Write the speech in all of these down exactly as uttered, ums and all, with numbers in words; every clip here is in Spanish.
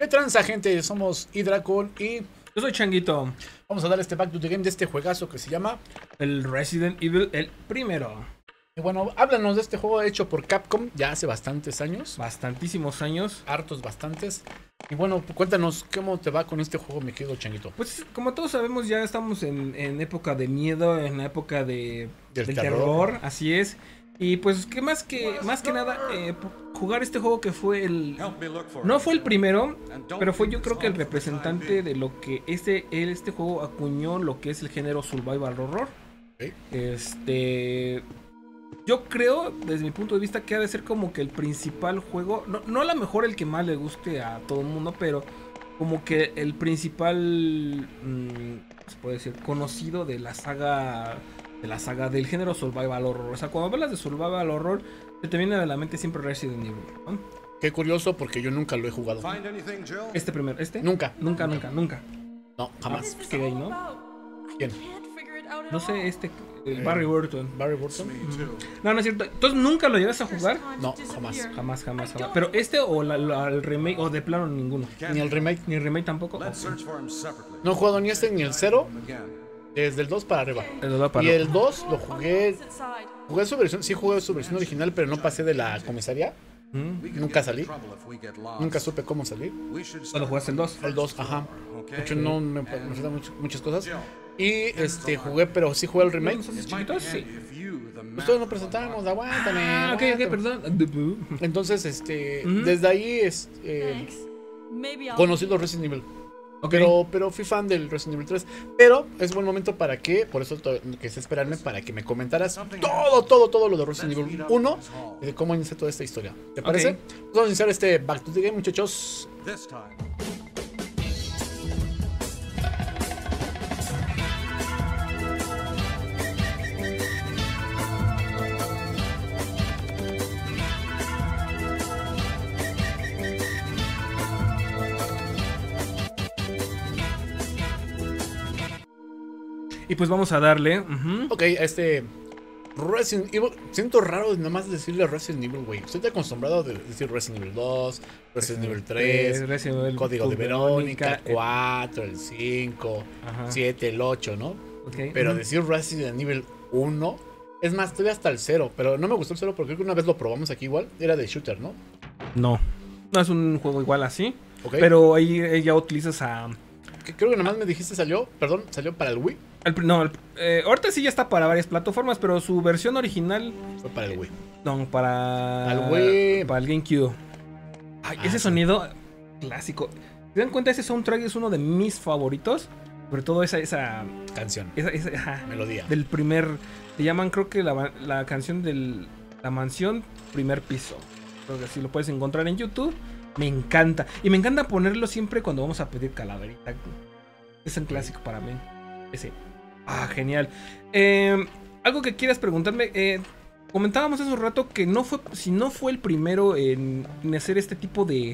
¿Qué transa, gente? Somos Hydracon y Yo soy Changuito. vamos a dar este back to the game de este juegazo que se llama... El Resident Evil, el primero. Y bueno, háblanos de este juego hecho por Capcom ya hace bastantes años. Bastantísimos años. Hartos, bastantes. Y bueno, cuéntanos cómo te va con este juego, mi querido Changuito. Pues como todos sabemos, ya estamos en, en época de miedo, en la época de, Del del terror. terror, así es. Y pues que más que más que nada eh, jugar este juego que fue el no fue el primero, pero fue yo creo que el representante de lo que este este juego acuñó lo que es el género survival horror. Okay. Este yo creo desde mi punto de vista que ha de ser como que el principal juego, no no a lo mejor el que más le guste a todo el mundo, pero como que el principal mmm, se puede decir conocido de la saga de la saga del género survival horror. O sea, cuando hablas de survival horror, se te viene a la mente siempre Resident Evil, ¿no? Qué curioso porque yo nunca lo he jugado. Este primero, este. Nunca. Nunca, nunca, nunca. No, jamás. Qué gay, ¿no? ¿Quién? No sé, este, el Eh, Barry Burton. Barry Burton. No, no es cierto. Entonces, ¿nunca lo llevas a jugar? No, jamás. Jamás, jamás, jamás. Pero este o la, la- el remake, o de plano ninguno. Ni el remake. Ni el remake tampoco. Ok. No he jugado ni este ni el cero. Desde el dos para arriba. El de la para- Y el dos lo jugué. Jugué su versión, sí jugué su versión original, pero no pasé de la comisaría. ¿Mm? Nunca salí. Nunca supe cómo salir. Solo jugaste el dos. El dos, ajá. De hecho, no me, me faltan mucho- muchas cosas. Y este jugué, pero sí jugué el remake. ¿Nosotros chiquitos? Sí. Ustedes nos presentamos, aguántame. Ah, ok, ok, aguántame. perdón. Entonces, este, Ujú. desde ahí es, eh, conocí los Resident Evil. Ok. Pero, pero fui fan del Resident Evil tres. Pero es buen momento para que, por eso to- quise esperarme para que me comentaras todo, todo, todo lo de Resident Evil uno y de cómo inicia toda esta historia. ¿Te parece? Ok. Vamos a iniciar este Back to the Game, muchachos. Y pues vamos a darle. Ujú. Ok, a este Resident Evil. Siento raro nada más decirle Resident Evil, güey. Estoy acostumbrado a decir Resident Evil dos, Resident Evil tres, Resident Evil Código de Code Verónica, eh, cuatro, el cinco, Ajá. siete, el ocho, ¿no? Ok. Pero Ujú. decir Resident Evil uno, es más, estoy hasta el cero, pero no me gustó el cero porque creo que una vez lo probamos aquí igual, era de shooter, ¿no? No. No es un juego igual así. Ok. Pero ahí eh, ya utilizas a. Que creo que nada más me dijiste salió, perdón, salió para el Wii, el pr- no, el- eh, ahorita sí ya está para varias plataformas, pero su versión original. fue para el Wii. No, para. Al Wii. Para el GameCube. Ay, Ah, ese sí. sonido clásico. ¿Se dan cuenta? Ese soundtrack es uno de mis favoritos. Sobre todo esa. esa, Canción, esa, esa- ajá, melodía. del primer. Se llaman, creo que la, la canción de la mansión primer piso. Creo que si lo puedes encontrar en YouTube. Me encanta. Y me encanta ponerlo siempre cuando vamos a pedir calaverita. Es un clásico para mí. Ese. Ah, genial. Eh, algo que quieras preguntarme. Eh, comentábamos hace un rato que no fue. Si no fue el primero en, en hacer este tipo de.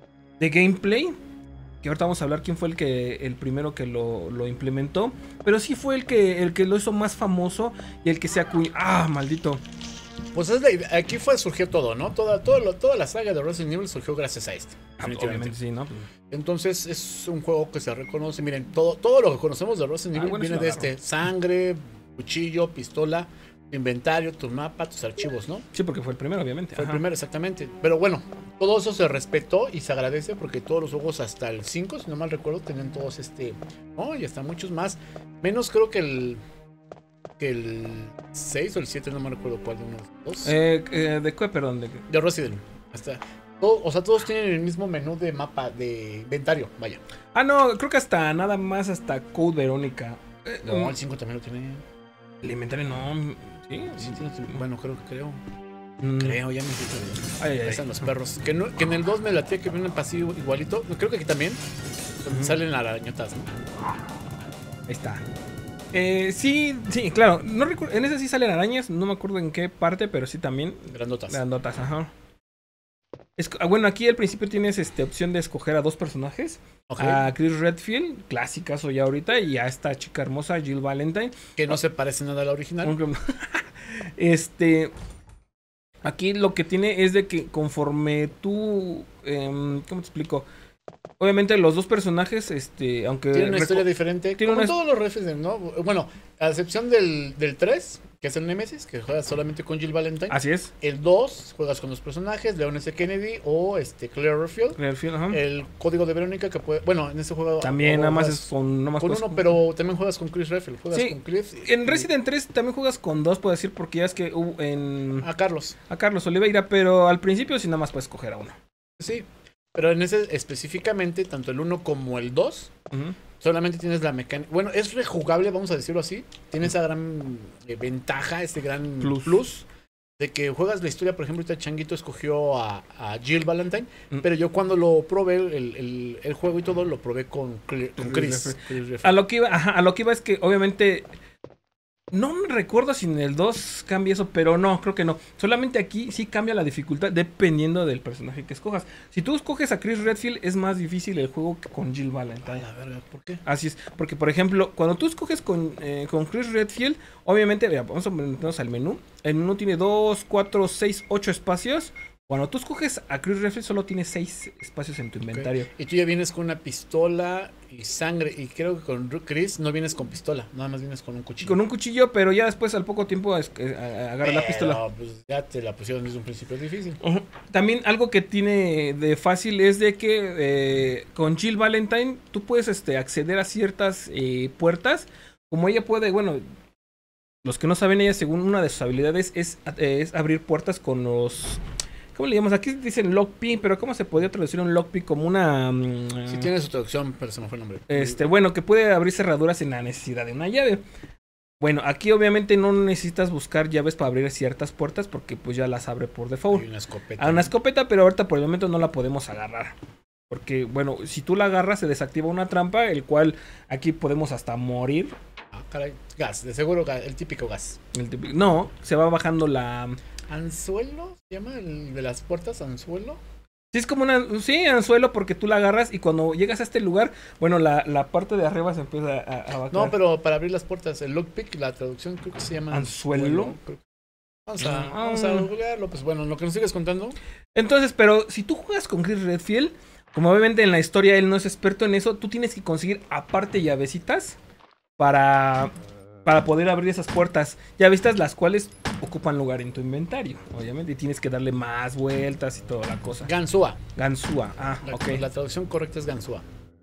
de gameplay. Que ahorita vamos a hablar quién fue el que. el primero que lo, lo implementó. Pero sí fue el que. el que lo hizo más famoso. Y el que se acuñó. Ah, maldito. Pues es la idea- aquí fue surgió todo, ¿no? Toda, todo lo- toda la saga de Resident Evil surgió gracias a este. Ah, Definitivamente. obviamente sí, ¿no? Entonces es un juego que se reconoce. Miren, todo, todo lo que conocemos de Resident Ah, Evil bueno, viene sí lo de agarro. este: sangre, cuchillo, pistola, inventario, tu mapa, tus archivos, ¿no? Sí, porque fue el primero, obviamente. Fue el Ajá. primero, exactamente. Pero bueno, todo eso se respetó y se agradece porque todos los juegos hasta el cinco, si no mal recuerdo, tenían todos este. Oh, y hasta muchos más. Menos creo que el. Que el seis o el siete, no me recuerdo cuál de unos dos. Eh, eh, ¿De qué? Perdón. De... De Resident. Hasta. Todo, o sea, todos tienen el mismo menú de mapa, de inventario, vaya. Ah, no, creo que hasta nada más hasta Code Verónica. Eh, No, um, el cinco también lo tiene. el inventario no. ¿Sí? Sí, tiene- bueno, creo que creo. Mm. Creo, ya me hiciste. Ay, ay, Ahí ay. están los perros. Que, no- que en el dos me latía que viene así igualito. Creo que aquí también. Donde Ujú. salen las arañotas, ¿no? Ahí está. Eh, sí, sí, claro. No recuerdo, en ese sí salen arañas. No me acuerdo en qué parte, pero sí también. Grandotas. Grandotas, ajá. Es- ah, bueno, aquí al principio tienes este, opción de escoger a dos personajes. Ok. A Chris Redfield, clásicazo ya ahorita, y a esta chica hermosa, Jill Valentine. Que no se parece nada a la original. Aunque- este. Aquí lo que tiene es de que conforme tú. em, ¿Cómo te explico? Obviamente los dos personajes, este, aunque... Tienen una historia diferente, tiene como una... todos los Resident, ¿no? Bueno, a excepción del, del tres, que es el Nemesis, que juegas solamente con Jill Valentine. Así es. El dos, juegas con los personajes, Leon S. Kennedy o este Claire Redfield. Claire Redfield, ajá. El Código de Verónica, que puede... Bueno, en este juego... También nada más es con... Nada más con uno, pero también juegas con Chris Redfield. Juegas sí, con Chris y, en Resident tres también juegas con dos, puedo decir, porque ya es que hubo en... A Carlos. A Carlos Oliveira, pero al principio sí nada más puedes escoger a uno. Sí. Pero en ese específicamente, tanto el uno como el dos, uh-huh. solamente tienes la mecánica. Bueno, es rejugable, vamos a decirlo así. Tiene esa gran eh, ventaja, este gran plus. plus, de que juegas la historia. Por ejemplo, ahorita Changuito escogió a, a Jill Valentine, uh-huh. pero yo cuando lo probé, el, el, el juego y todo, lo probé con, con Chris. Chris a, lo que iba, ajá, a lo que iba es que, obviamente. No me recuerdo si en el dos cambia eso, pero no, creo que no. Solamente aquí sí cambia la dificultad dependiendo del personaje que escojas. Si tú escoges a Chris Redfield, es más difícil el juego que con Jill Valentine. A la verga, ¿por qué? Así es, porque por ejemplo, cuando tú escoges con, eh, con Chris Redfield, obviamente, vea, vamos a meternos al menú. El menú tiene dos, cuatro, seis, ocho espacios. Cuando tú escoges a Chris Redfield, solo tienes seis espacios en tu inventario. Okay. Y tú ya vienes con una pistola y sangre. Y creo que con Chris no vienes con pistola, nada más vienes con un cuchillo. Con un cuchillo, pero ya después al poco tiempo es, eh, agarra pero, la pistola. Pues ya te la pusieron desde un principio difícil. Uh-huh. También algo que tiene de fácil es de que eh, con Jill Valentine tú puedes este, acceder a ciertas eh, puertas. Como ella puede, bueno, los que no saben, ella según una de sus habilidades es, es abrir puertas con los... ¿Cómo le llamamos? Aquí dicen lockpick, pero ¿cómo se podría traducir un lockpick? Como una... Um, sí tiene su traducción, pero se me fue el nombre. Este, bueno, que puede abrir cerraduras sin la necesidad de una llave. Bueno, aquí obviamente no necesitas buscar llaves para abrir ciertas puertas porque pues ya las abre por default. Hay una escopeta. Hay una escopeta, pero ahorita por el momento no la podemos agarrar. Porque, bueno, si tú la agarras se desactiva una trampa, el cual aquí podemos hasta morir. Ah, caray. Gas, de seguro el típico gas. El típico, no, se va bajando la... ¿Anzuelo? ¿Se llama el de las puertas? ¿Anzuelo? Sí, es como una... Sí, anzuelo porque tú la agarras y cuando llegas a este lugar, bueno, la, la parte de arriba se empieza a, a bajar. No, pero para abrir las puertas, el lockpick, la traducción creo que se llama... ¿Anzuelo? anzuelo. Vamos a, ah, vamos a googlearlo, pues bueno, lo que nos sigues contando. Entonces, pero si tú juegas con Chris Redfield, como obviamente en la historia él no es experto en eso, tú tienes que conseguir aparte llavecitas para... Para poder abrir esas puertas. Llavecitas las cuales ocupan lugar en tu inventario, obviamente. Y tienes que darle más vueltas y toda la cosa. Ganzúa. Ganzúa, ah, la, ok. La traducción correcta es ganzúa.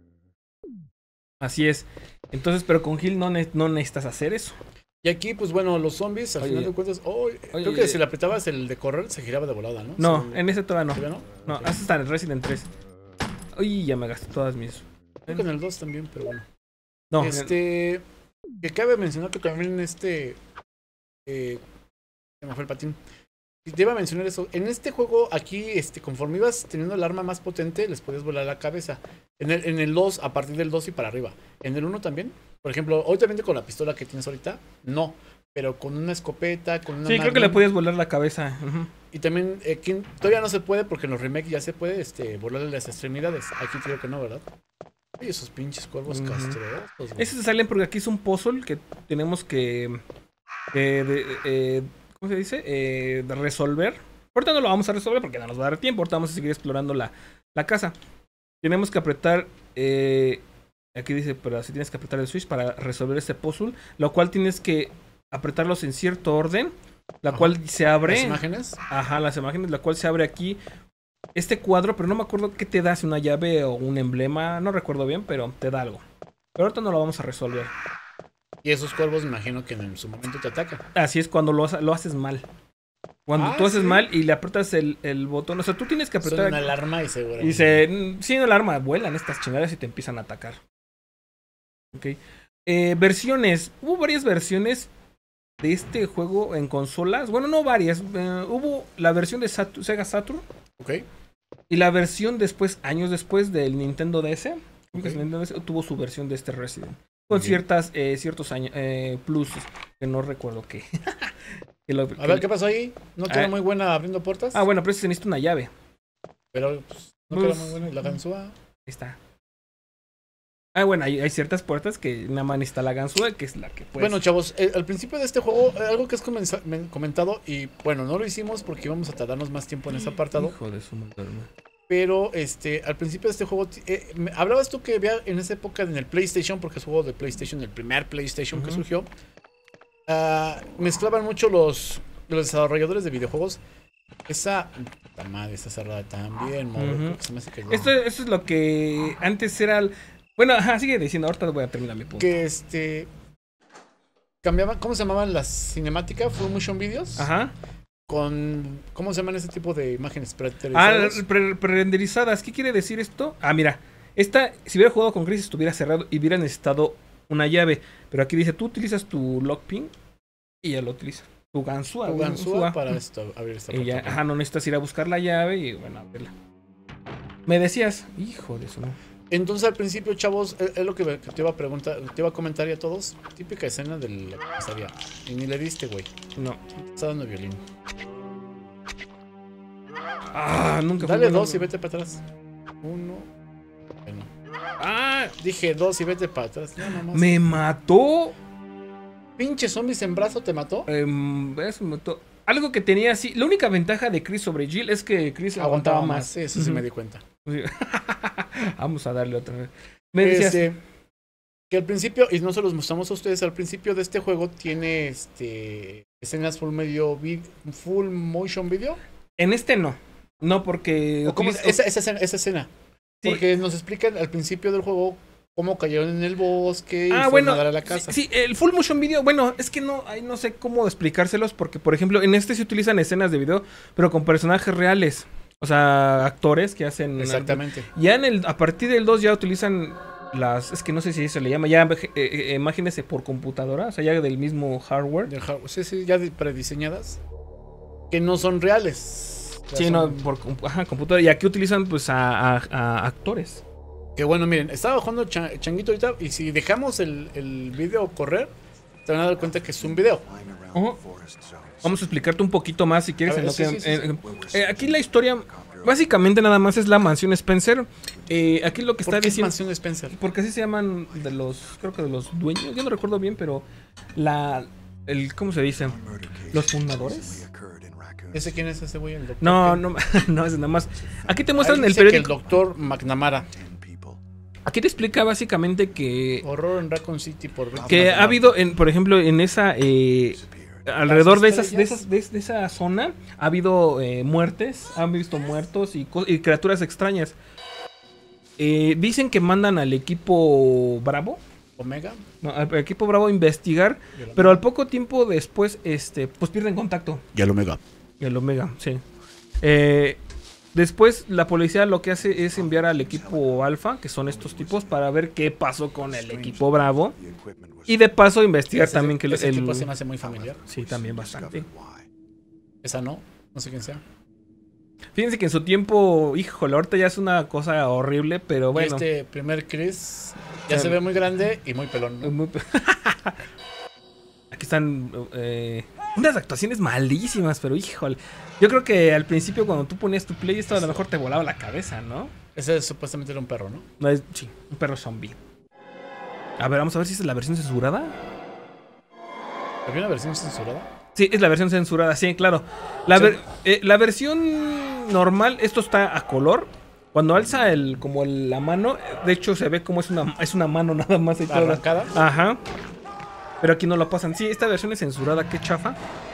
Así es. Entonces, pero con Gil no, ne no necesitas hacer eso. Y aquí, pues bueno, los zombies, al oye, final de cuentas, oh, oye, creo que si le apretabas el de correr, se giraba de volada, ¿no? No, se, en ese todavía no. no? No, okay. Hasta en el Resident tres. Uy, ya me gasté todas mis... Creo que en el dos también, pero bueno. No, este... Que cabe mencionar que también en este... Eh, se me fue el patín. Y te iba a mencionar eso. En este juego, aquí, este, conforme ibas teniendo el arma más potente, les podías volar la cabeza. En el, en el dos, a partir del dos y para arriba. En el uno también. Por ejemplo, obviamente con la pistola que tienes ahorita, no. Pero con una escopeta, con una... Sí, creo que le podías volar la cabeza. Uh-huh. Y también, eh, aquí, todavía no se puede, porque en los remakes ya se puede este, volarle las extremidades. Aquí creo que no, ¿verdad? Ay, esos pinches cuervos uh-huh. castrosos. Esos se salen porque aquí es un puzzle que tenemos que... Eh, de, eh, ¿Cómo se dice? Eh, de resolver. Ahorita no lo vamos a resolver porque no nos va a dar tiempo. Ahorita vamos a seguir explorando la, la casa. Tenemos que apretar... Eh, aquí dice, pero si tienes que apretar el switch para resolver este puzzle. Lo cual tienes que apretarlos en cierto orden. La Ajá. cual se abre... ¿Las imágenes? Ajá, las imágenes. La cual se abre aquí... Este cuadro, pero no me acuerdo qué te da, si una llave o un emblema, no recuerdo bien, pero te da algo. Pero ahorita no lo vamos a resolver. Y esos cuervos me imagino que en su momento te atacan. Así es, cuando lo, lo haces mal. Cuando ah, tú haces ¿sí? mal y le aprietas el, el botón, o sea, tú tienes que apretar... Suena una alarma y se... Y se... Sí, una alarma, vuelan estas chingadas y te empiezan a atacar. Ok. Eh, versiones. Hubo varias versiones de este juego en consolas. Bueno, no varias. Eh, hubo la versión de Sat- Sega Saturn. Ok. Y la versión después, años después, del Nintendo D S, okay. Nintendo D S tuvo su versión de este Resident. Con okay. ciertas, eh, ciertos años, eh, plus, que no recuerdo qué. que lo, a que ver, ¿qué pasó ahí? ¿No quedó ah, muy buena abriendo puertas? Ah, bueno, pero se necesita una llave. Pero, pues, no pues, quedó muy buena. ¿Y la ganzúa? Ahí está. Ah, bueno, hay, hay ciertas puertas que nada más necesita la ganzúa, que es la que puede. Bueno, chavos, eh, al principio de este juego, eh, algo que has comentado, y bueno, no lo hicimos porque íbamos a tardarnos más tiempo en ese apartado. Hijo de su madre. Pero este, al principio de este juego, eh, me- hablabas tú que había en esa época en el PlayStation, porque es juego de PlayStation, el primer PlayStation que Ujú. surgió, ah, mezclaban mucho los, los desarrolladores de videojuegos. Esa, puta madre, esa cerrada también, morro, Ujú. creo que se me hace que no. Esto, esto es lo que antes era... el- Bueno, ajá, sigue diciendo, ahorita voy a terminar mi punto. Que este, cambiaban, ¿cómo se llamaban las cinemáticas? Full motion videos. Ajá. Con, ¿cómo se llaman ese tipo de imágenes Ah, preterizadas? pre- pre-renderizadas. ¿Qué quiere decir esto? Ah, mira. Esta, si hubiera jugado con Chris, estuviera cerrado y hubiera necesitado una llave. Pero aquí dice, tú utilizas tu lockpin y ya lo utilizas. Tu ganzúa. Tu güey, ganzúa ganzúa. para esto, abrir esta Y ya, puerta. ajá, no necesitas ir a buscar la llave y bueno, abrirla. Me decías, hijo de su madre. Entonces al principio, chavos, es, es lo que me- que te iba a preguntar, te iba a comentar ya a todos. Típica escena de la comisaría. Y ni le diste, güey. No. Está dando violín. Ah, nunca fue Dale bueno. dos y vete para atrás. Uno. Bueno. Ah, Dije dos y vete para atrás. No, nomás. me mató. Pinche zombies en brazo te mató. Em, ¿ves? Me mató. Algo que tenía así. La única ventaja de Chris sobre Jill es que Chris aguantaba, Aguantaba más. más. Sí, eso sí Ujú. me di cuenta. Sí. Vamos a darle otra vez. Me decías. Este, que al principio, y no se los mostramos a ustedes, al principio de este juego tiene este escenas full medio vid- full motion video. En este no. No, porque. ¿O cómo- utiliza- esa, esa escena, esa escena. Sí. Porque nos explican al principio del juego cómo cayeron en el bosque y Ah, fueron bueno, a dar a la casa. sí, sí, el full motion video, bueno, es que no, ahí no sé cómo explicárselos porque, por ejemplo, en este se utilizan escenas de video, pero con personajes reales, o sea, actores que hacen... Exactamente. Ya en el, a partir del dos ya utilizan las, es que no sé si se le llama, ya eh, eh, imágenes por computadora, o sea, ya del mismo hardware. Del hardware. Sí, sí, ya de- prediseñadas. Que no son reales. Ya Sí, son- no, por com- ajá, computadora, y aquí utilizan pues a, a- a actores. Que bueno, miren, estaba jugando cha- Changuito ahorita y si dejamos el, el video correr, te van a dar cuenta que es un video. Ujú. Vamos a explicarte un poquito más si quieres. A ver, en lo sí, que, sí, sí, eh, eh, aquí la historia, básicamente nada más es la mansión Spencer. Eh, aquí lo que ¿Por está qué es diciendo... Mansión Spencer? Porque así se llaman de los, creo que de los dueños, yo no recuerdo bien, pero la, el, ¿cómo se dice? ¿Los fundadores? ¿Ese quién es ese güey? El doctor. No, ¿Qué? no, no, es nada más. Aquí te Ahí muestran el dice que periódico. el doctor McNamara. Aquí te explica básicamente que, Horror en Raccoon City por que ha habido, en, por ejemplo, en esa, eh, alrededor de esas, de estrellas. esas, de, de esa zona, ha habido eh, muertes, han visto muertos y, co- y criaturas extrañas. Eh, dicen que mandan al equipo Bravo. Omega. No, al equipo Bravo a investigar, pero al poco tiempo después, este, pues pierden contacto. Y el Omega. Y el Omega, sí. Eh, después la policía lo que hace es enviar al equipo Alfa, que son estos tipos, para ver qué pasó con el equipo Bravo. Y de paso investigar también que el... Ese el- tipo se me hace muy familiar. Sí, también bastante. Esa no. No sé quién sea. Fíjense que en su tiempo, híjole, ahorita ya es una cosa horrible, pero Y bueno. este primer Chris ya Sí. se ve muy grande y muy pelón, ¿no? Muy- Aquí están eh, unas actuaciones malísimas, pero híjole. Yo creo que al principio cuando tú ponías tu play esto a lo mejor te volaba la cabeza, ¿no? Ese supuestamente era un perro, ¿no? No es, sí, un perro zombie. A ver, vamos a ver si esta es la versión censurada. ¿Había una versión censurada? Sí, es la versión censurada, sí, claro. La, Sí. ver- eh, la versión normal, esto está a color. Cuando alza el como el- la mano, de hecho se ve como es una, es una mano nada más y toda. Arrancada. Ajá. Pero aquí no lo pasan. Sí, esta versión es censurada, qué chafa.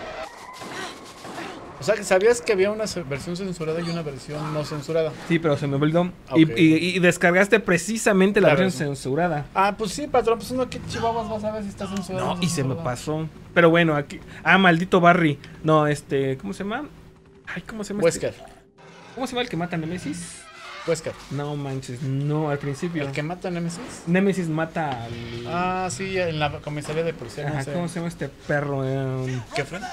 O sea, que ¿sabías que había una ce- versión censurada y una versión no censurada? Sí, pero se me olvidó. Ok. Y, y- y descargaste precisamente la La versión versión. censurada. Ah, pues sí, patrón, pues uno que chihuahuas vas a ver si está censurada. o No, y se me censurada. pasó. Pero bueno, aquí. Ah, maldito Barry. No, este. ¿Cómo se llama? Ay, ¿cómo se llama? este? Wesker. ¿Cómo se llama el que mata a Nemesis? Wesker. No manches, no, al principio. ¿El que mata a Nemesis? Nemesis mata al. Ah, sí, en la comisaría de policía. Ajá, No sé. ¿cómo se llama este perro? Eh, ¿Qué fue?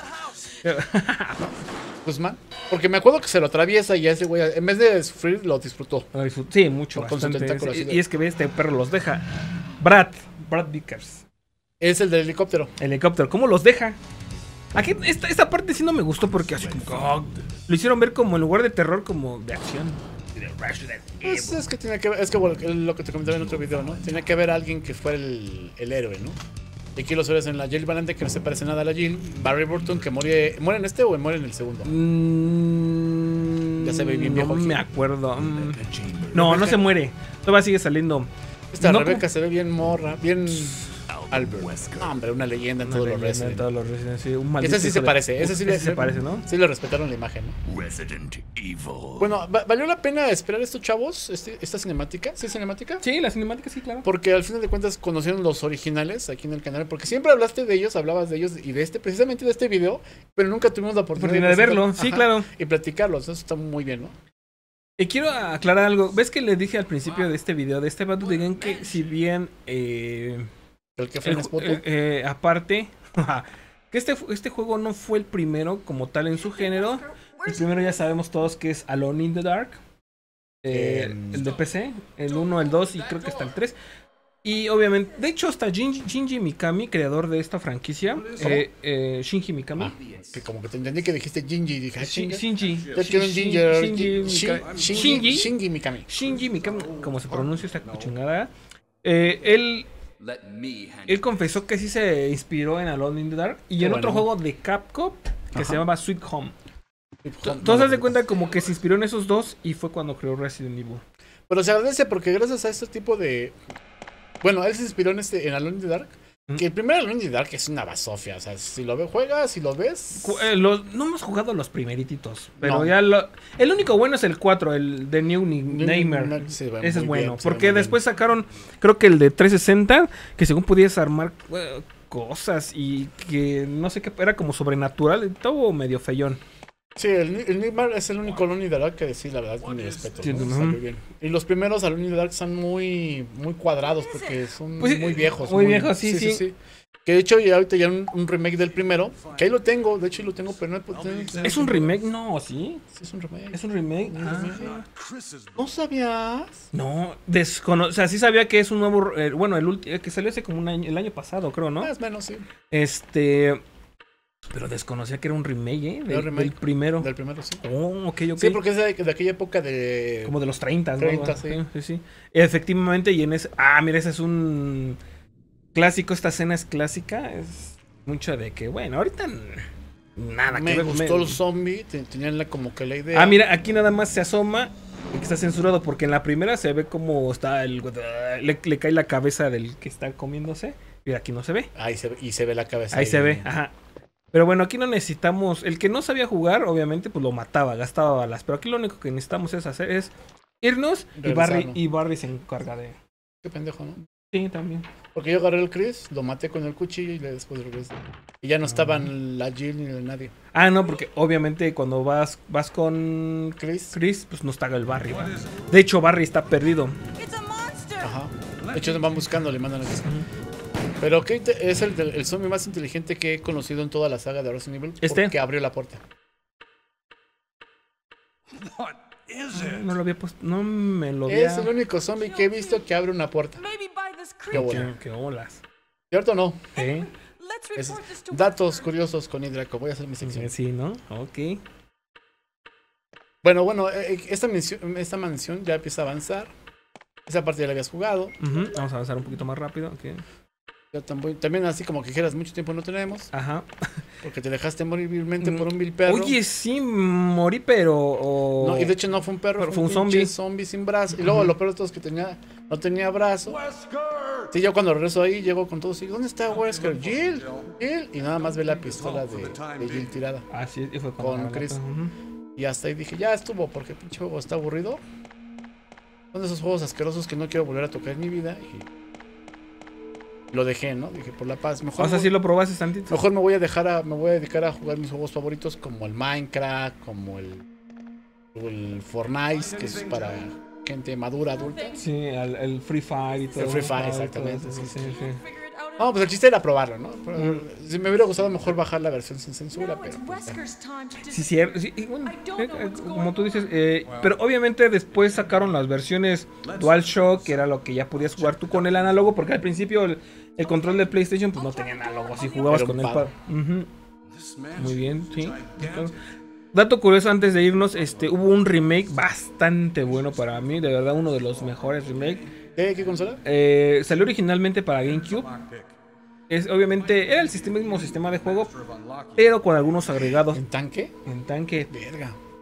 Guzmán. Porque me acuerdo que se lo atraviesa y a ese güey, en vez de sufrir, lo disfrutó. Ay, su- sí, mucho, Con su bastante. tentáculo así Y, de- y es que ve, este perro los deja. Brad, Brad Vickers. Es el del helicóptero. El helicóptero, ¿cómo los deja? Aquí, esta, esta parte sí no me gustó porque así como que, oh, lo hicieron ver como en lugar de terror, como de acción. Pues es que tiene que ver, es que bueno, es lo que te comentaba en otro video, ¿no? Tiene que haber alguien que fuera el, el héroe, ¿no? Y aquí los héroes en la Jill Valente que no se parece nada a la Jill. Barry Burton que muere, ¿muere en este o muere en el segundo? Mm, Porque me acuerdo que se lo atraviesa y a ese güey, en vez de sufrir, lo disfrutó. no, El que mata a Nemesis. no, ya se ve bien no viejo. me acuerdo. Mm. No, no se muere. Todavía sigue saliendo. Esta no, Rebeca se ve bien morra, bien Albert. No, hombre, una leyenda en Una todos los leyenda Resident. en todos los Resident, sí, un maldito Ese sí hijo se de- parece, ese sí ese le- se parece, ¿no? Sí le respetaron la imagen, ¿no? Resident Evil. Bueno, ¿va- ¿valió la pena esperar a estos chavos, este, esta cinemática? ¿Sí es cinemática? Sí, la cinemática sí, claro. Porque al final de cuentas conocieron los originales aquí en el canal. Porque siempre hablaste de ellos, hablabas de ellos y de este, precisamente de este video, pero nunca tuvimos la oportunidad, Oportunidad de verlo, presentar- sí, ajá, claro. y platicarlos. Eso está muy bien, ¿no? Y quiero aclarar algo. ¿Ves que les dije al principio de este video, de este Bad Digan, que si bien eh, El que fue el en ju- Spot. eh, eh, aparte, que este, fu- este juego no fue el primero como tal en su género. El primero ya sabemos todos que es Alone in the Dark. Eh, Em. el de P C, el uno, el dos y creo que hasta el tres. Y obviamente, de hecho hasta Shinji, Shinji Mikami, creador de esta franquicia, eh, eh, Shinji Mikami. Ah, que como que te entendí que dijiste Gingy y dije, ah, Shin- chinga. Shinji. Yo quiero un Shin- ginger. Shinji Shin- Mika- Shinji. Shinji. Shinji Mikami. Shinji Mikami, como se pronuncia esta chingada. Eh, él, él confesó que sí se inspiró en Alone in the Dark y Qué en bueno. otro juego de Capcom que Ajá. se llamaba Sweet Home. No, Entonces, haz de no, cuenta como que se inspiró en esos dos y fue cuando creó Resident Evil. Pero se agradece porque gracias a este tipo de. Bueno, él se inspiró en este en Alone in the Dark. ¿Mm? Que el primer Alone in the Dark es una basofia. O sea, si lo ves, juegas, si lo ves. Cu- eh, los- no hemos jugado los primerititos, pero No. ya lo, el único bueno es el cuatro, el de New Ni- New Nightmare. Sí, va Ese es muy bueno, bien, se ve porque muy bien. después sacaron, creo que el de trescientos sesenta, que según pudieras armar eh, cosas y que no sé qué, era como sobrenatural, todo medio feyón. Sí, el, el Nightmare es el único Alone in the Dark que sí, la verdad, con mi respeto. Sí, ¿no? ujú. Está muy bien. Y los primeros Alone in the Dark son muy, muy cuadrados porque son Pues sí, muy viejos. muy viejos, sí, sí. Que de hecho ya ahorita ya un, un remake del primero, que ahí lo tengo, de hecho ahí lo tengo, pero no he podido- ¿Es un remake? No, ¿sí? Sí, es un remake. ¿Es un remake? Un Ah. remake. ¿No sabías? No, descono o sea, sí sabía que es un nuevo, eh, bueno, el ulti- eh, que salió hace como un año, el año pasado, creo, ¿no? Más o menos, sí. Este, pero desconocía que era un remake, ¿eh? Del, Era un remake. del primero. Del primero, sí. Oh, ok, ok. Sí, porque es de, de aquella época de... Como de los treinta, ¿no? treinta, sí. sí, sí. Efectivamente, y en ese... Ah, mira, ese es un clásico, esta escena es clásica, es mucho de que, bueno, ahorita n- nada me que ver. gustó me- el zombie, te- tenían la, como que la idea. Ah, mira, aquí nada más se asoma y que está censurado, porque en la primera se ve como está el... Le, le cae la cabeza del que está comiéndose, y aquí no se ve. Ahí se ve, y se ve la cabeza. Ahí se ve, ajá. Pero bueno, aquí no necesitamos. El que no sabía jugar, obviamente, pues lo mataba, gastaba balas. Pero aquí lo único que necesitamos es hacer es irnos y Barry, Regresarnos. y Barry se encarga de. Qué pendejo, ¿no? Sí, también. Porque yo agarré el Chris, lo maté con el cuchillo y le después regresé. Y ya no estaban la Jill ni nadie. Ah, no, porque obviamente cuando vas, vas con Chris. Chris, pues no está el Barry. ¿va? De hecho, Barry está perdido. Ajá. De hecho, van buscando, le mandan a Chris. Pero que es el, del- el zombie más inteligente que he conocido en toda la saga de Resident Evil. ¿Este? Porque abrió la puerta. No lo había puesto. No me lo había. Es el único zombie que he visto que abre una puerta. Qué bueno. Qué, qué olas. ¿Cierto o no? ¿Eh? Es- datos curiosos con Hidraco. Voy a hacer mi sección. Sí, ¿no? Ok. Bueno, bueno, eh, esta, mención- esta mansión ya empieza a avanzar. Esa parte ya la habías jugado. Ujú, vamos a avanzar un poquito más rápido. ok. Ya tampoco- también así como que dijeras, mucho tiempo no tenemos. Ajá. Porque te dejaste morir vilmente por un vil perro. Oye, sí, morí, pero. o- No, y de hecho no fue un perro, Pero fue un, fue un pinche zombie. zombie sin brazo. Y luego lo peor de todo es que tenía, no tenía brazo. Sí, yo cuando regreso ahí llego con todos y digo, ¿dónde está Wesker? Jill, Jill. Y nada más ve la pistola de, de Jill tirada. Ah, sí, y fue Con cuando- Chris. Ujú. Y hasta ahí dije, ya estuvo, porque pinche juego está aburrido. Son de esos juegos asquerosos que no quiero volver a tocar en mi vida. Y lo dejé, ¿no? Dije, por la paz. Mejor, O sea, voy- sí lo probaste tantito. mejor me voy a dejar a, me voy a dedicar a jugar mis juegos favoritos como el Minecraft, como el, el Fortnite, que es para gente madura, adulta. Sí, el, el Free Fire y todo. Free Fire, todo, exactamente, todo eso, sí, sí, sí. sí. No, pues el chiste era probarlo, ¿no? Pero, Mm. si me hubiera gustado mejor bajar la versión sin censura, pero pues, ya. Sí, cier- sí, y bueno, eh, eh, como tú dices, eh, pero obviamente después sacaron las versiones DualShock, que era lo que ya podías jugar tú con el análogo, porque al principio el, el control de PlayStation pues no tenía análogo, así jugabas Era un con el pad. pad. Ujú. Muy bien, sí. Claro. Dato curioso antes de irnos, este, hubo un remake bastante bueno para mí, de verdad uno de los mejores remakes. ¿Qué, qué consola? Eh, salió originalmente para GameCube. Es, obviamente era el sistema, mismo sistema de juego, pero con algunos agregados ¿En tanque? en tanque. Verga.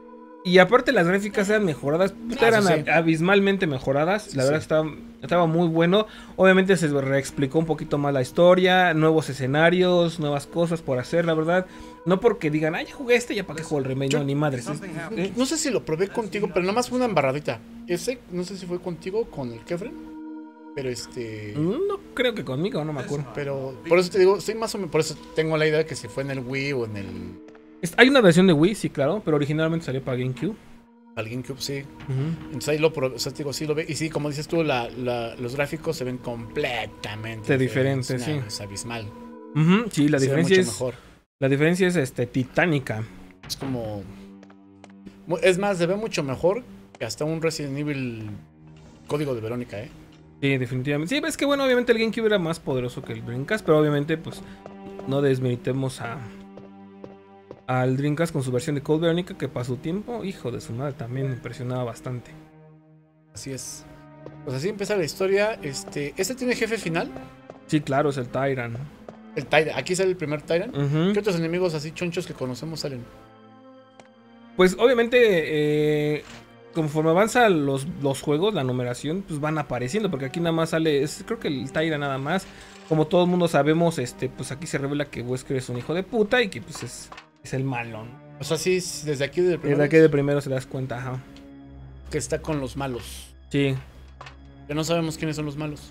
Y aparte las gráficas eran mejoradas, puta, Ah, eran eso sí. abismalmente mejoradas. Sí, La verdad sí. estaba, estaba muy bueno. Obviamente se reexplicó un poquito más la historia, nuevos escenarios, nuevas cosas por hacer, la verdad. No porque digan, ay, ya jugué este, ya para qué juego el remake, Yo- no, ni madres. Es- ¿eh? No sé si lo probé contigo, pero nomás fue una embarradita. Ese, no sé si fue contigo con el Kefren. Pero este. No creo que conmigo, no me acuerdo. Pero por eso te digo, estoy más o menos. Por eso tengo la idea de que si fue en el Wii o en el. Es- Hay una versión de Wii, sí, claro, pero originalmente salió para GameCube. Al GameCube, sí. Ujú. Entonces ahí lo probé. O sea, te digo, sí lo ve. Y sí, como dices tú, la, la- los gráficos se ven completamente De diferente, Es sí. una- Es abismal. Ujú, sí, la Se ve diferencia mucho es mejor. la diferencia es este titánica. Es como. mu- Es más, se ve mucho mejor que hasta un Resident Evil Código de Verónica, ¿eh? Sí, definitivamente. Sí, es que bueno, obviamente el GameCube era más poderoso que el Dreamcast, pero obviamente pues no desmeritemos a al Dreamcast con su versión de Code Verónica, que para su tiempo, hijo de su madre, también me impresionaba bastante. Así es. Pues así empieza la historia. Este, ¿este tiene jefe final? Sí, claro, es el Tyrant. El Tyrant. Aquí sale el primer Tyrant. Ujú. ¿Qué otros enemigos así chonchos que conocemos salen? Pues obviamente, eh, conforme avanzan los, los juegos, la numeración, pues van apareciendo, porque aquí nada más sale, es, creo que el Tyrant nada más. Como todo el mundo sabemos, este, pues aquí se revela que Wesker es un hijo de puta y que pues es, es el malo, ¿no? O sea, sí, es desde aquí del primer Desde aquí de primero se das cuenta, ajá. que está con los malos. Sí, Ya no sabemos quiénes son los malos.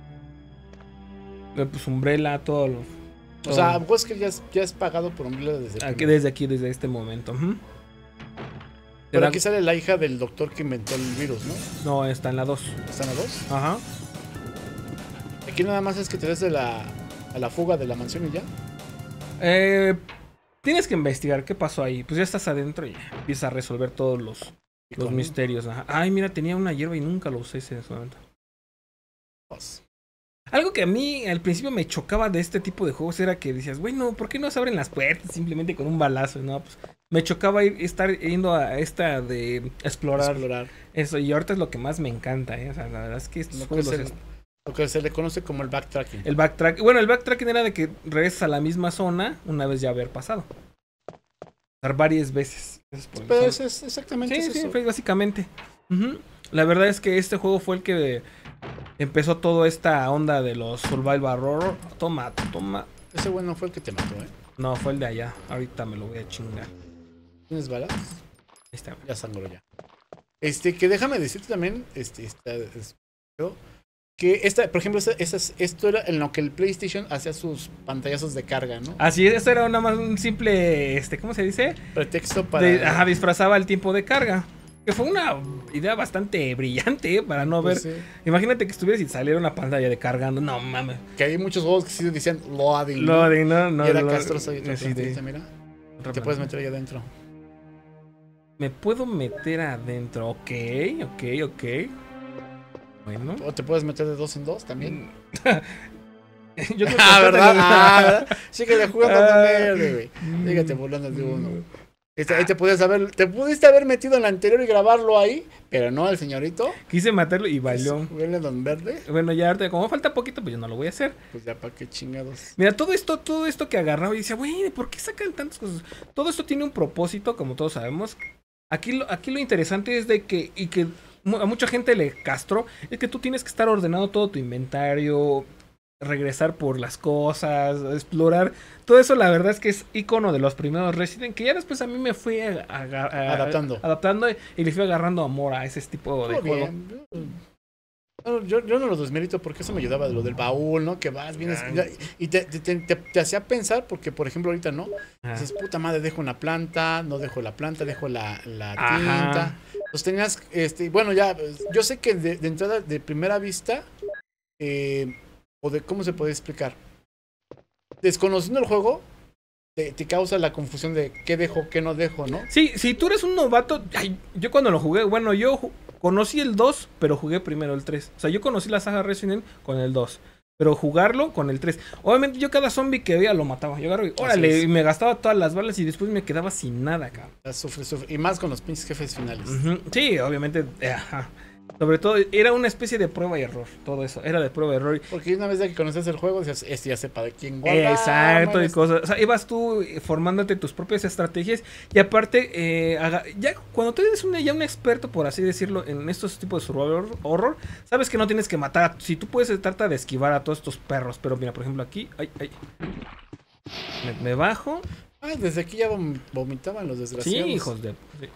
eh, pues Umbrella, todos los... O todo. sea, Wesker ya es, ya es pagado por Umbrella desde el Aquí, primero. desde aquí, desde este momento. Ujú. Pero Será- aquí sale la hija del doctor que inventó el virus, ¿no? No, está en la dos. ¿Están a dos? Ajá. Aquí nada más es que te des de la, a la fuga de la mansión y ya. Eh, tienes que investigar qué pasó ahí. Pues ya estás adentro y empiezas a resolver todos los, Y los con- misterios. Ajá. Ay, mira, tenía una hierba y nunca lo usé ese momento. Pues, Algo que a mí al principio me chocaba de este tipo de juegos era que decías, bueno, ¿por qué no se abren las puertas simplemente con un balazo? No, pues me chocaba ir, estar yendo a esta de explorar, explorar. eso. Y ahorita es lo que más me encanta, ¿eh? O sea, la verdad es que estos Lo que, juegos es los el, es- lo que se le conoce como el backtracking. el backtrack. Bueno, el backtracking era de que regresas a la misma zona una vez ya haber pasado. Dar varias veces. Eso es por Pero eso. es, es exactamente Sí, es sí, eso. fue básicamente. Ujú. La verdad es que este juego fue el que empezó toda esta onda de los survival horror. Toma, toma. Ese bueno fue el que te mató, ¿eh? No, fue el de allá. Ahorita me lo voy a chingar. ¿Tienes balas? Ahí está. Ya sangró ya. Este, que déjame decirte también, este, esta, es- que esta, por ejemplo, esta- esas- esto era en lo que el PlayStation hacía sus pantallazos de carga, ¿no? Así es, eso era nada más un simple, este, ¿cómo se dice? Pretexto para... De- ajá, disfrazaba el tiempo de carga. Que fue una idea bastante brillante, ¿eh? Para no ver. Pues, sí. Imagínate que estuvieras y saliera una pantalla de cargando. No mames. Que hay muchos juegos que sí decían loading. ¿no? Lo de no, no. y era lo- castroso y otra sí, de- pantallita, mira. otra Te puedes pantalla. meter ahí adentro. Me puedo meter adentro. Ok, ok, ok. Bueno. O te puedes meter de dos en dos también. Yo creo que Ah, bastante ¿verdad? lo- Ah, ¿verdad? Síguele jugando Ah. con verde, güey. Síguete burlando de uno. Este, ahí te pudiste haber, te pudiste haber metido en la anterior y grabarlo ahí, pero no al señorito. Quise matarlo y bailó. Huele don verde. Bueno, ya ahorita, como falta poquito, pues yo no lo voy a hacer. Pues ya para qué chingados. Mira, todo esto, todo esto que agarraba y decía, güey, ¿por qué sacan tantas cosas? Todo esto tiene un propósito, como todos sabemos. Aquí lo, aquí lo interesante es de que, y que mu- a mucha gente le castró, es que tú tienes que estar ordenando todo tu inventario, regresar por las cosas, explorar. Todo eso la verdad es que es icono de los primeros Resident, que ya después a mí me fui a- a- a- Adaptando. adaptando y le fui agarrando amor a ese tipo de Todo juego. bien. No, Yo, yo no lo desmerito porque eso me ayudaba de lo del baúl, ¿no? Que vas, vienes Ah. ya- y te, te, te- te- te hacía pensar, porque por ejemplo ahorita no. Ah. Dices, puta madre, dejo una planta, no dejo la planta, dejo la, la Ajá. tinta. Pues tenías, este, bueno, ya, yo sé que de, de entrada, de primera vista, eh, o de cómo se puede explicar, desconociendo el juego, te, te causa la confusión de qué dejo, qué no dejo, ¿no? Sí, si tú eres un novato, ay, yo cuando lo jugué, bueno, yo ju- conocí el dos, pero jugué primero el tres. O sea, yo conocí la saga Resident con el dos, pero jugarlo con el tres. Obviamente yo cada zombie que veía lo mataba. Yo agarro y órale, es. y me gastaba todas las balas y después me quedaba sin nada, cabrón. Ya sufre, sufre. Y más con los pinches jefes finales. Ujú. Sí, obviamente, eh, ajá. Sobre todo, era una especie de prueba y error. Todo eso, era de prueba y error. Porque una vez ya que conoces el juego, decías, este ya sepa de quién guarda. Exacto, y cosas. O sea, ibas tú formándote tus propias estrategias. Y aparte, eh, haga, ya cuando tú eres una, ya un experto, por así decirlo, en estos tipos de survival horror, sabes que no tienes que matar. Si tú puedes, trata de esquivar a todos estos perros. Pero mira, por ejemplo, aquí, ay, ay. Me, me bajo. Ay, desde aquí ya vom vomitaban los desgraciados. Sí, hijos de. Sí,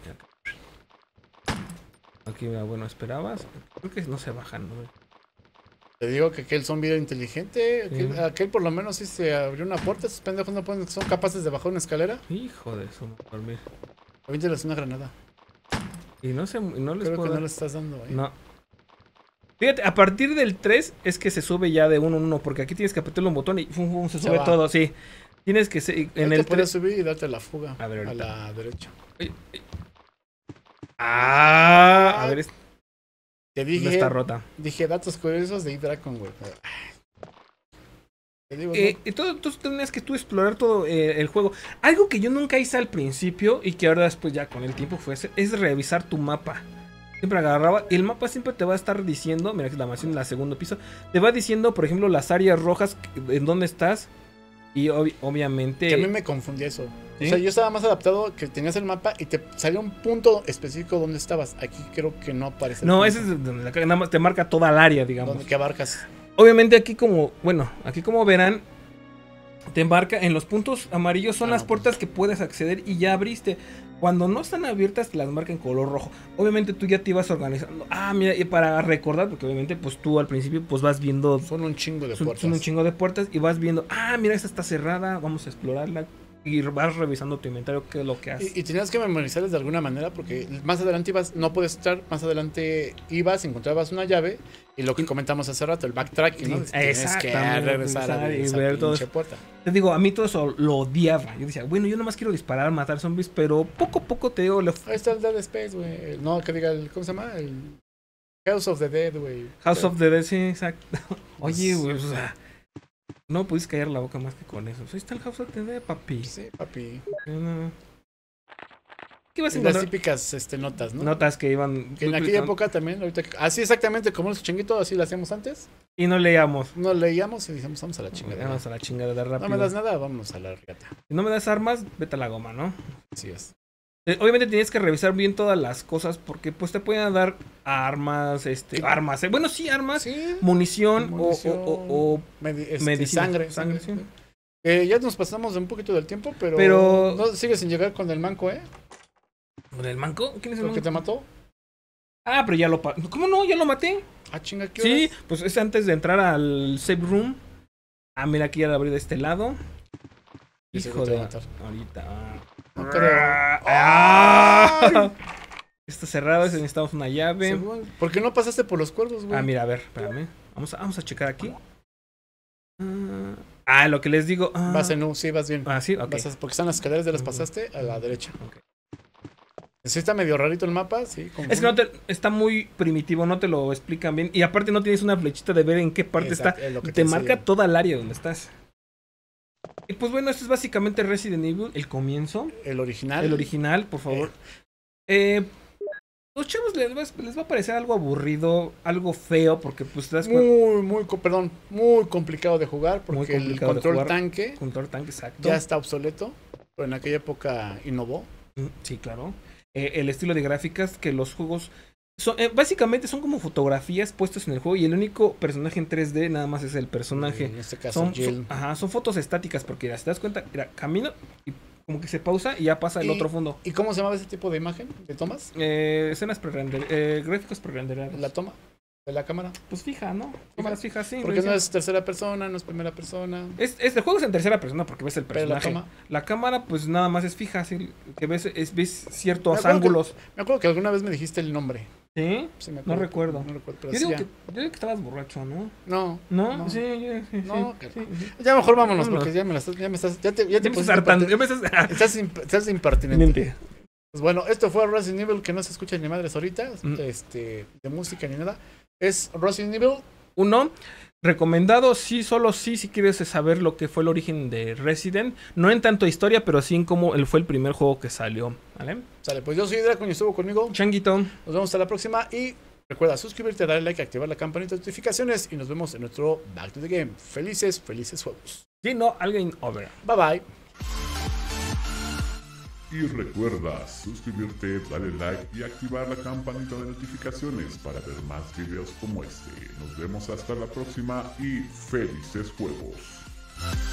aquí, bueno, esperabas. Creo que no se bajan, ¿no? Te digo que aquel zombie era inteligente. Aquel, Sí. aquel por lo menos sí se abrió una puerta. Esos pendejos no pueden, son capaces de bajar una escalera. Hijo de su dormir. Avínteles una granada. Y no se, no les Creo puedo que no dar- le estás dando, ¿eh? No. Fíjate, a partir del tres es que se sube ya de uno en uno, porque aquí tienes que apretarle un botón y fum, fum, se Se sube va. todo, sí. Tienes que se- Ahí en te el puedes tres. subir y darte la fuga. A ver, a ahorita. la derecha. Ah, a ver, es- Te no dije, está rota. dije datos curiosos de E-Dragon, güey. Te digo, Eh, ¿no? y todo, tú tenías que tú explorar todo eh, el juego. Algo que yo nunca hice al principio y que ahora después ya con el tiempo fue hacer, es revisar tu mapa. Siempre agarraba y el mapa siempre te va a estar diciendo, mira que es la mansión en la segundo piso, te va diciendo, por ejemplo, las áreas rojas que- en dónde estás y ob- obviamente. Que a mí me confundía eso. ¿Sí? O sea, yo estaba más adaptado que tenías el mapa y te salía un punto específico donde estabas. Aquí creo que no aparece. el No, punto ese es donde la- nada más te marca toda el área, digamos. donde que abarcas. Obviamente aquí como, bueno, aquí como verán, te marca en los puntos amarillos son Ah, las no, puertas que puedes acceder y ya abriste. Cuando no están abiertas te las marca en color rojo. Obviamente tú ya te ibas organizando. Ah, mira, y para recordar, porque obviamente pues tú al principio pues vas viendo, Son un chingo de son, puertas. son un chingo de puertas y vas viendo, ah, mira, esta está cerrada, vamos a explorarla. Y vas revisando tu inventario, qué es lo que haces. Y, y tenías que memorizarlas de alguna manera porque más adelante ibas, no puedes estar, más adelante ibas, encontrabas una llave y lo que comentamos hace rato, el backtracking, ¿no? Sí, Tienes que exactamente, regresar a regresar y esa ver todo pinche eso. puerta. Te digo, a mí todo eso lo odiaba. Yo decía, bueno, yo nomás quiero disparar, matar zombies, pero poco a poco te digo, le Ahí está el Dead Space, güey. No, que diga, el, ¿cómo se llama? El House of the Dead, güey. House of the Dead, sí, exacto. Oye, Pues, güey, o sea, no pudiste callar la boca más que con eso. Ahí está el House of the Dead, papi. Sí, papi. No, no. ¿Qué vas a Las encontrar? típicas este, notas, ¿no? Notas que iban... Que en aquella época también, ahorita, que- así exactamente como los chinguitos, así lo hacíamos antes. Y no leíamos. No leíamos y decíamos, vamos a la chingada. Vamos a la chingada de rápido. No me das nada, vámonos a la riata. Si no me das armas, vete a la goma, ¿no? Así es. Eh, obviamente tienes que revisar bien todas las cosas porque pues te pueden dar armas, este, Sí. armas, eh, bueno sí, armas, Sí. munición, o- Munición, o, o, o medi- este, medicina, sangre. sangre, sangre. sí. Eh, ya nos pasamos de un poquito del tiempo, pero, Pero- no sigue sin llegar con el manco, ¿eh? ¿Con el manco? ¿Quién es el ¿Lo que te manco? mató? Ah, pero ya lo pa- ¿Cómo no? Ya lo maté. Ah, chinga, ¿qué Sí, horas? pues es antes de entrar al save room. Ah, mira, aquí ya lo abrí de este lado. Ese Hijo güey te de... va a matar. Ahorita. No creo. Ah. Está cerrado, ese necesitamos una llave. Según- ¿Por qué no pasaste por los cuervos, güey? Ah, mira, a ver, espérame. Vamos a, vamos a checar aquí. Ah, Ah, lo que les digo. Ah, Vas en U, sí, vas bien. ah sí, ok. Vas a- porque están las escaleras, ya las Ujú. pasaste a la derecha. Ok. Sí está medio rarito el mapa, sí. Es que no te, está muy primitivo, no te lo explican bien. Y aparte no tienes una flechita de ver en qué parte Exacto, está. es lo que Y te te marca decía. toda el área donde estás. Y pues bueno, esto es básicamente Resident Evil, el comienzo. El original. El original, por favor. Eh, los chavos les va, les va a parecer algo aburrido, algo feo, porque pues te das cuenta. Muy, muy, co- perdón, muy complicado de jugar Muy porque el complicado de control jugar. tanque Control tanque, exacto. ya está obsoleto, pero en aquella época innovó. Mm, Sí, claro. Eh, el estilo de gráficas que los juegos son, eh, básicamente son como fotografías puestas en el juego y el único personaje en tres D nada más es el personaje. En este caso, Son, Jill. son- ajá, son fotos estáticas porque mira, si te das cuenta, mira, camino y como que se pausa y ya pasa el Y- otro fondo. ¿Y cómo se llamaba ese tipo de imagen? ¿De tomas? Eh, escenas pre-render, eh, gráficos pre-renderados. La toma de la cámara. Pues fija, ¿no? Cámaras fijas, sí. Porque lo no dicen. es tercera persona, no es primera persona. Es, es- el juego es en tercera persona porque ves el Pero la personaje. toma. La cámara, pues nada más es fija, así, que ves, es, ves ciertos Me acuerdo que- ángulos. Me acuerdo que alguna vez me dijiste el nombre. ¿Sí? Sí, me No acuerdo. recuerdo. No recuerdo, pero Yo sí digo, ya. que, yo digo que estabas borracho, ¿no? No. ¿No? No. Sí, yo- sí, sí, No, sí, que- sí. Ya mejor vámonos, Vámonos. porque ya me, la estás, ya me estás. Ya te, ya Ya te me pusiste estás hartando, ya impertinente. me estás... Estás, imp- estás impertinente. Pues bueno, esto fue Resident Evil, que no se escucha ni madres ahorita, Mm. este, de música ni nada. Es Resident Evil. Uno, recomendado, sí, solo sí, si quieres saber lo que fue el origen de Resident. No en tanto historia, pero sí en cómo él fue el primer juego que salió, ¿vale? Sale, pues yo soy Draco y estuvo conmigo. Changuito. Nos vemos hasta la próxima y Recuerda suscribirte, darle like, activar la campanita de notificaciones y nos vemos en nuestro Back to the Game. Felices, felices juegos. Sí, no, alguien over. Bye bye. Y recuerda suscribirte, darle like y activar la campanita de notificaciones para ver más videos como este. Nos vemos hasta la próxima y felices juegos.